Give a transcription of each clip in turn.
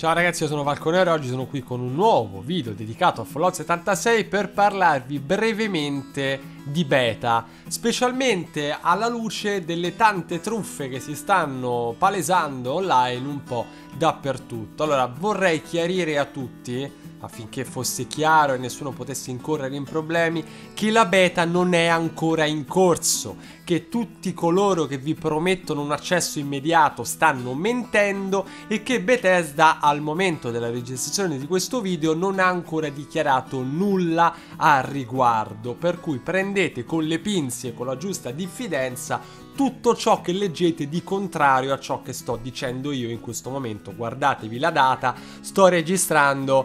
Ciao ragazzi, io sono Falconero e oggi sono qui con un nuovo video dedicato a Fallout 76 per parlarvi brevemente di beta, specialmente alla luce delle tante truffe che si stanno palesando online un po' dappertutto. Allora, vorrei chiarire a tutti, affinché fosse chiaro e nessuno potesse incorrere in problemi, che la beta non è ancora in corso, che tutti coloro che vi promettono un accesso immediato stanno mentendo e che Bethesda al momento della registrazione di questo video non ha ancora dichiarato nulla al riguardo, per cui prendete con le pinze e con la giusta diffidenza tutto ciò che leggete di contrario a ciò che sto dicendo io in questo momento. Guardatevi la data, sto registrando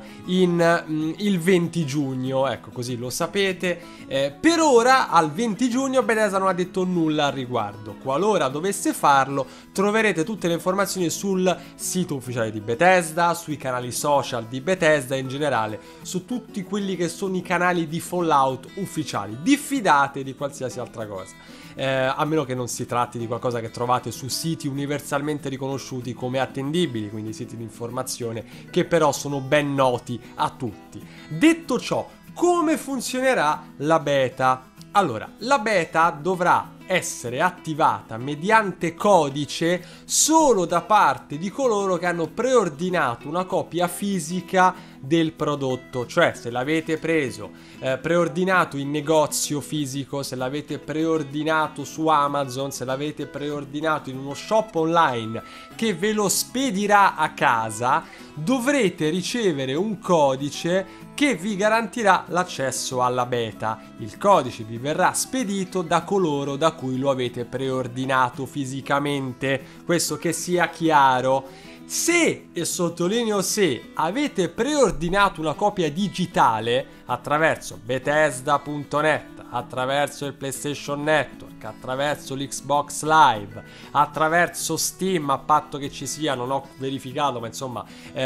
il 20 giugno, ecco, così lo sapete. Per ora al 20 giugno Bethesda non ha detto nulla al riguardo. Qualora dovesse farlo, troverete tutte le informazioni sul sito ufficiale di Bethesda, sui canali social di Bethesda e in generale su tutti quelli che sono i canali di Fallout ufficiali. Diffidate di qualsiasi altra cosa, a meno che non si tratti di qualcosa che trovate su siti universalmente riconosciuti come attendibili, quindi siti di informazione che però sono ben noti a tutti. Detto ciò, come funzionerà la beta? Allora, la beta dovrà essere attivata mediante codice solo da parte di coloro che hanno preordinato una copia fisica del prodotto, cioè se l'avete preso preordinato in negozio fisico, se l'avete preordinato su Amazon, se l'avete preordinato in uno shop online che ve lo spedirà a casa, dovrete ricevere un codice che vi garantirà l'accesso alla beta. Il codice vi verrà spedito da coloro da cui lo avete preordinato fisicamente, questo che sia chiaro. Se, e sottolineo se, avete preordinato una copia digitale attraverso Bethesda.net, attraverso il PlayStation Network, attraverso l'Xbox Live, attraverso Steam, a patto che ci sia, non ho verificato, ma insomma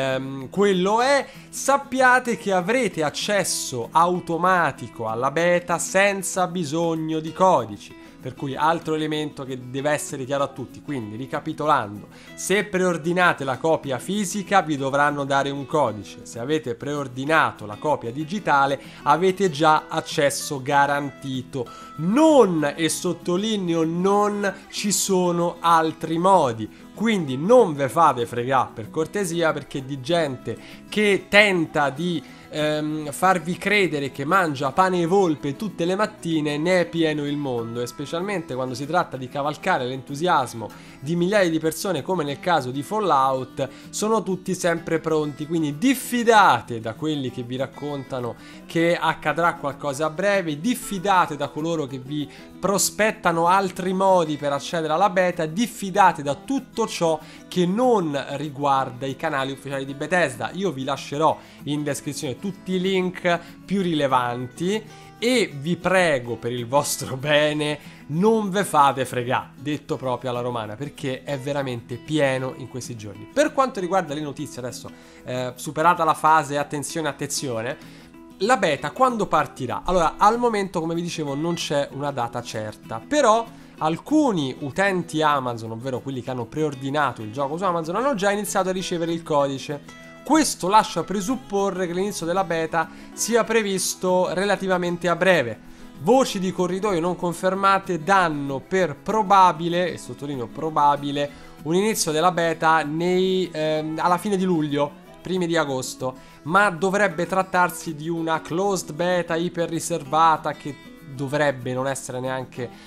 quello è, sappiate che avrete accesso automatico alla beta senza bisogno di codici. Per cui altro elemento che deve essere chiaro a tutti. Quindi, ricapitolando, se preordinate la copia fisica vi dovranno dare un codice. Se avete preordinato la copia digitale avete già accesso garantito. Non, e sottolineo non, ci sono altri modi. Quindi non ve fate fregare, per cortesia, perché di gente che tenta di farvi credere che mangia pane e volpe tutte le mattine ne è pieno il mondo, e specialmente quando si tratta di cavalcare l'entusiasmo di migliaia di persone come nel caso di Fallout, sono tutti sempre pronti. Quindi diffidate da quelli che vi raccontano che accadrà qualcosa a breve, diffidate da coloro che vi prospettano altri modi per accedere alla beta, diffidate da tutto ciò che non riguarda i canali ufficiali di Bethesda. Io vi lascerò in descrizione tutti i link più rilevanti e vi prego, per il vostro bene, non ve fate fregare, detto proprio alla romana, perché è veramente pieno in questi giorni. Per quanto riguarda le notizie, adesso superata la fase attenzione, la beta quando partirà? Allora, al momento, come vi dicevo, non c'è una data certa, però alcuni utenti Amazon, ovvero quelli che hanno preordinato il gioco su Amazon, hanno già iniziato a ricevere il codice. Questo lascia presupporre che l'inizio della beta sia previsto relativamente a breve. Voci di corridoio non confermate danno per probabile, e sottolineo probabile, un inizio della beta alla fine di luglio, primi di agosto, ma dovrebbe trattarsi di una closed beta iper riservata che dovrebbe non essere neanche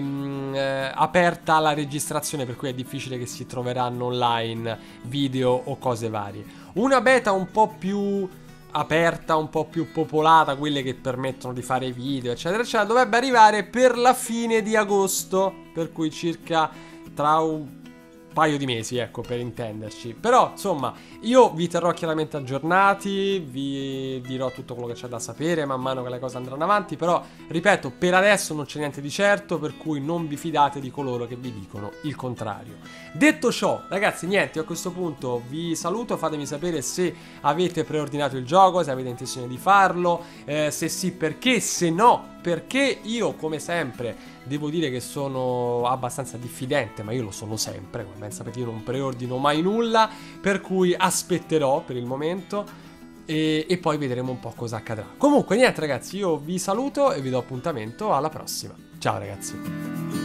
aperta alla registrazione, per cui è difficile che si troveranno online video o cose varie. Una beta un po' più aperta, un po' più popolata, quelle che permettono di fare video eccetera eccetera, dovrebbe arrivare per la fine di agosto, per cui circa tra un paio di mesi, ecco, per intenderci. Però insomma io vi terrò chiaramente aggiornati, vi dirò tutto quello che c'è da sapere man mano che le cose andranno avanti, però ripeto, per adesso non c'è niente di certo, per cui non vi fidate di coloro che vi dicono il contrario. Detto ciò, ragazzi, niente, a questo punto vi saluto, fatemi sapere se avete preordinato il gioco, se avete intenzione di farlo, se sì perché, se no perché io, come sempre, devo dire che sono abbastanza diffidente, ma io lo sono sempre, come ben sapete io non preordino mai nulla, per cui aspetterò per il momento e poi vedremo un po' cosa accadrà. Comunque niente ragazzi, io vi saluto e vi do appuntamento alla prossima. Ciao ragazzi.